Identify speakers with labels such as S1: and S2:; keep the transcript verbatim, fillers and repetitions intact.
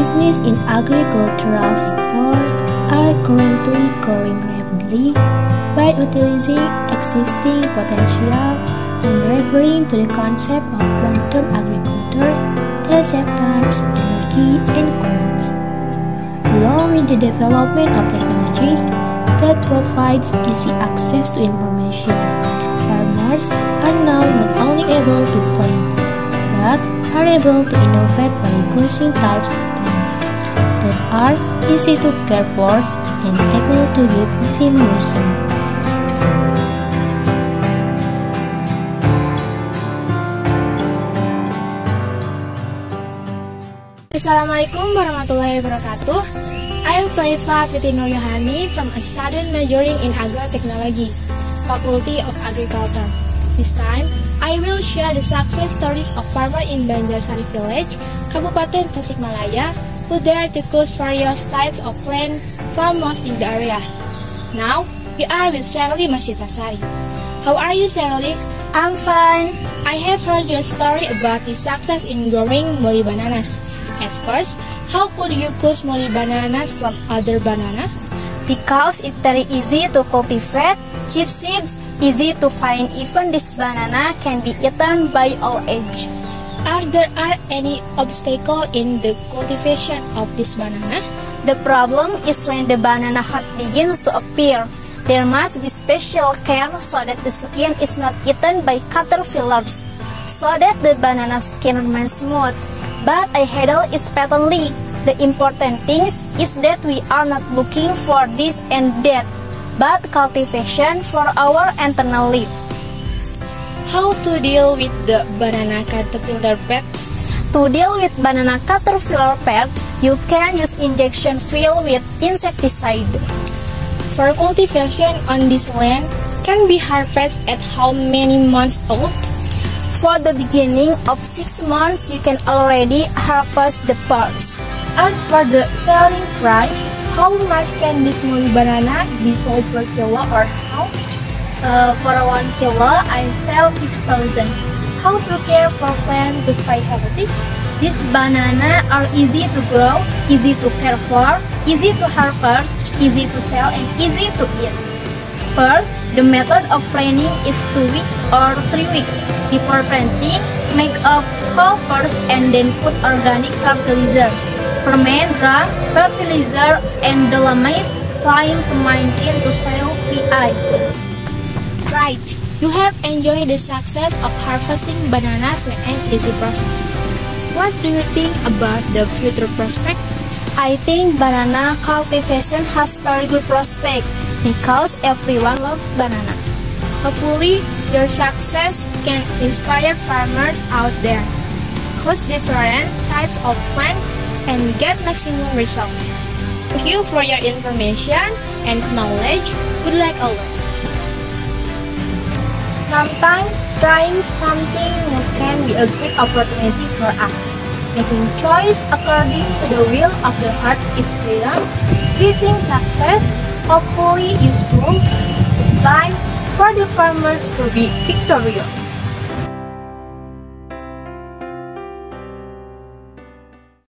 S1: business in agricultural sector are currently growing rapidly by utilizing existing potential and referring to the concept of long-term agriculture that saves time, energy, and costs. Along with the development of technology that provides easy access to information, farmers are now not only able to plant, but are able to innovate by using types of plants that are easy to care for and able to give maximum result.
S2: Assalamualaikum warahmatullahi wabarakatuh. I am Faifa Fitino Yohani from a student majoring in Agro-Technology, Faculty of Agriculture. This time, I will share the success stories of farmers in Banjarsari Village, Kabupaten Tasikmalaya, who dare to use various types of plant famous in the area. Now, we are with Sherly Marsitasari. How are you, Sherly?
S3: I'm fine.
S2: I have heard your story about the success in growing molly bananas. At first, how could you choose molly bananas from other banana?
S3: Because it's very easy to cultivate, cheap seeds, easy to find. Even this banana can be eaten by all age.
S2: Are there are any obstacle in the cultivation of this banana?
S3: The problem is when the banana heart begins to appear. There must be special care so that the skin is not eaten by caterpillars, so that the banana skin remains smooth. But I handle it patently. The important thing is that we are not looking for this and that, but cultivation for our internal life.
S2: How to deal with the banana caterpillar pests?
S3: To deal with banana caterpillar pests, you can use injection filled with insecticide.
S2: For cultivation on this land, can be harvested at how many months old?
S3: For the beginning of six months, you can already harvest the parts.
S2: As for the selling price, how much can this molly banana be sold per kilo or how?
S3: Uh, for one kilo, I sell six thousand.
S2: How to care for plant to stay healthy?
S3: These banana are easy to grow, easy to care for, easy to harvest, easy to sell, and easy to eat. First, the method of planting is two weeks or three weeks. Before planting, make a hole first and then put organic fertilizer, permanent ground fertilizer, and dolomite lime to maintain the soil P H.
S2: Right, you have enjoyed the success of harvesting bananas with an easy process. What do you think about the future prospect?
S3: I think banana cultivation has very good prospect because everyone loves banana.
S2: Hopefully, your success can inspire farmers out there. Choose different types of plant and get maximum result. Thank you for your information and knowledge. Good luck always. Sometimes trying something new can be a great opportunity for us. Making choice according to the will of the heart is freedom. Greeting success, hopefully useful. It's time for the farmers to be victorious.